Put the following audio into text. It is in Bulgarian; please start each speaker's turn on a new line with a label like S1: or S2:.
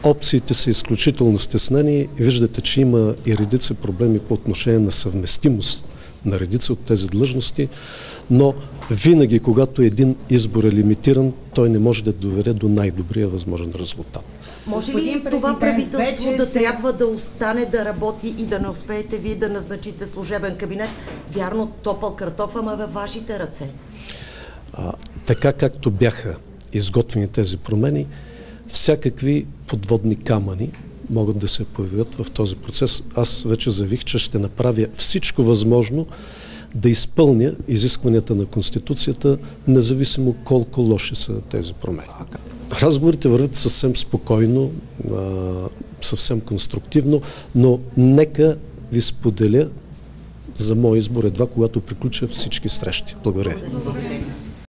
S1: опциите са изключително стеснени. Виждате, че има и редица проблеми по отношение на съвместимост на редица от тези длъжности, но винаги, когато един избор е лимитиран, той не може да доведе до най-добрия възможен резултат.
S2: Може ли това правителство да трябва да остане да работи и да не успеете вие да назначите служебен кабинет? Вярно, топъл картоф, ама във вашите ръце.
S1: Така както бяха изготвени тези промени, всякакви подводни камъни могат да се появят в този процес. Аз вече заявих, че ще направя всичко възможно да изпълня изискванията на Конституцията, независимо колко лоши са тези промени. Разговорите вървят съвсем спокойно, съвсем конструктивно, но нека ви споделя за мой избор едва когато приключа всички срещи. Благодаря.